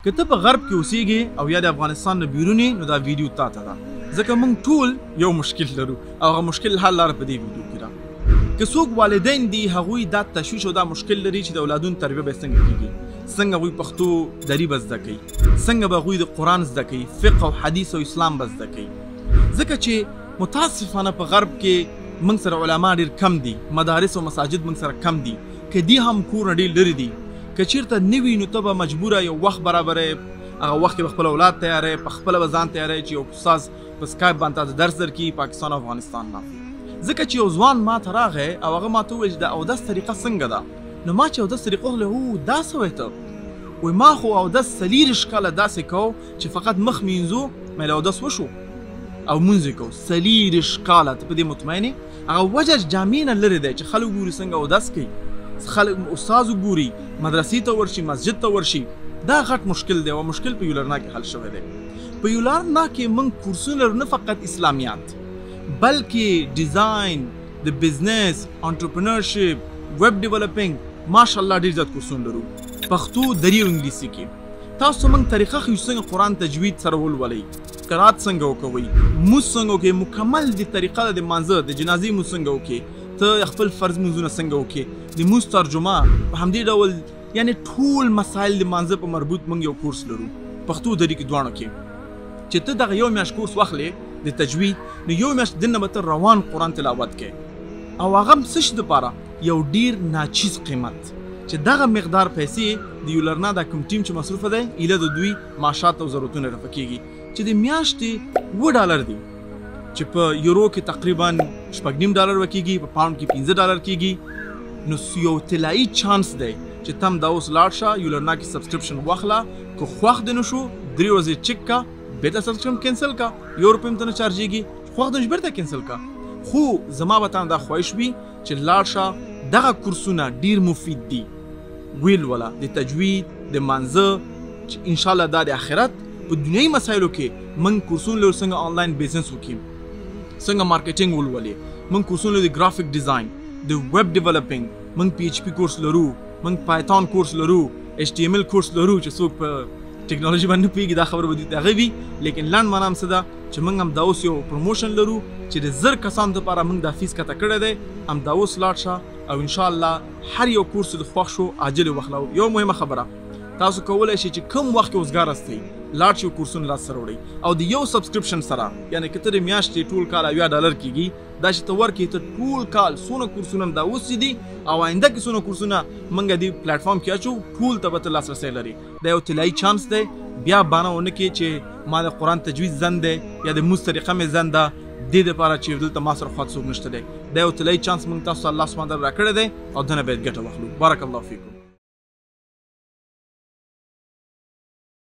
که ته په غرب کې اوسېږې او یا د افغانستان نه بیرون یې نو دا ویډیو تا ته ده، ځکه موږ ټول یو مشکل لرو او هغه مشکل حل لاره په دې ویډیو کې ده. که څوک والدین دي هغوی دا تشویش او دا مشکل لري چې د اولادونو تربیه به څنګه کېږي، څنګه هغوی پښتو دري به زده کوي، څنګه به هغوی د قرآن زده کوي، فقه او حدیث او اسلام به زده کوي. ځکه چې متاسفانه په غرب کې موږ سره علما ډېر کم دي، مدارس او مساجد موږ سره کم دي، که دي هم کورونه ډېر لرې دي. که چیرته نه وي نو ته به مجبوره یو وخت برابرې، هغه وخت کې به خپل اولاد تیارې، په خپله به ځان تیارې چې یو استاد په سکایپ باندې تاسو درس درکړي پاکستان او افغانستان نه. ځکه چې یو ځوان ما ته راغی او هغه ما ته وویل چې د اودس طریقه څنګه ده، نو ما چې اودس طریقه ویله هو دا څه وایې ته؟ وایي ما خو اودس 40 کاله داسې کوو چې فقط مخ مینځو مې له اودس وشو او مونځ یې کوو 40 کاله. ته په دې مطمئن یې؟ هغه وجه جامع نه لرې دی چې خلک ګوري څنګه اودس کوي، خلک استاد ګوري، مدرسې ته ورشي، مسجد ته ورشي. دا غټ مشکل دی او مشکل په یولرنا کې حل شوی دی. په یولرنا کې موږ کورسونه لرو، نه فقط اسلامیات بلکې ډیزاین، د بزنس، انټرپرنرشپ، ویب ډیولپینګ، ماشاءالله ډېر زیات کورسونه لرو. پښتو، دري او انګلیسي کې تاسو موږ طریقه ښیو څنګه قرآن تجوید سره ولولئ، قرات څنګه وکوئ، مونځ څنګه وکړئ، مکمل د طریقه د مانځه د جنازې مونځ څنګه وکړئ، ته خپل فرض مونځونه څنګه وکړې، د مونځ ترجمه، په همدې ډول یعنې ټول مسایل د مانځه په مربوط موږ یو کورس لرو پښتو دري کې دواړو کې. چې ته دغه یو میاشت کورس واخلې د تجوید، نو یو میاشت دننه به ته روان قرآن تلاوت کوې او هغه هم څه شي دپاره یو ډېر ناچیز قیمت چې دغه مقدار پیسې د یولرنا دا کوم ټیم چې مصروفه دی ایله د دوی معاشات او ضرورتونه رفع کېږي چې د میاشتې $7 دي چې په یورو کې تقریبا $6.5 وکېږي، په پاوند کې $15 کېږي. نو یو طلایي چانس دی چې تم دا اوس لاړ شه یولرنا کې سبسکرپشن واخله، که خوښ دې نه شو 3 ورځې چک کا، بېرته سبسکرپشن کینسل کا، €1 هم ته نه چارجېږي، خوښ دې نه شو بېرته کینسل کا. خو زما به تاته دا خواهش وي چې لاړ شه، دغه کورسونه ډېر مفید دي، ویل وله د تجوید، د مانځه، چې انشاءالله دا د آخرت په دنیایي مسایلو کې موږ کورسونه لرو څنګه آنلاین بزنس وکړي، څنګه مارکیټینګ ولولې، موږ کورسونه لرو د ګرافیک ډیزاین، د ویب ډیولپینګ، موږ PHP کورس لرو، موږ پایتون کورس لرو، HTML کورس لرو چې څوک په ټیکنالوژي باندې نه پوهېږي دا خبره به دوی ته هغه وي، لیکن لنډ معنا هم څه ده چې موږ هم دا اوس یو پروموشن لرو چې د 1000 کسانو دپاره موږ دا فیس کته کړی دی. هم دا اوس لاړ شه او انشاءالله هر یو کورس د خوښ شو عاجل واخلو. یو مهمه خبره تاسو کولی شئ چې کوم وخت کې اوسګار استئ لاړ شئ کورسونه لاس سره وړئ او د یو سبسکرپشن سره، یعنې که ته د میاشتې ټول کال $80 کېږي، دا چې ته ورکړې ته ټول کال څونه کورسونه هم دا اوس دي او آینده کې څونه کورسونه موږ دې پلیټفارم کې اچو، ټول ته به ته لاسرسی لري. دا یو طلایي چانس دی. بیا بانه ونه کې چې ما د قرآن تجوید زند دی یا د مونځ طریقه مې زند ده، دې دپاره چې دلته ما سره خواته څوک نشته دی. دا یو طلایي چانس موږ تاسو ته الله سبحانه وتعالی راکړی دی او دنه باید ګټه واخلو. بارک الله فیکم.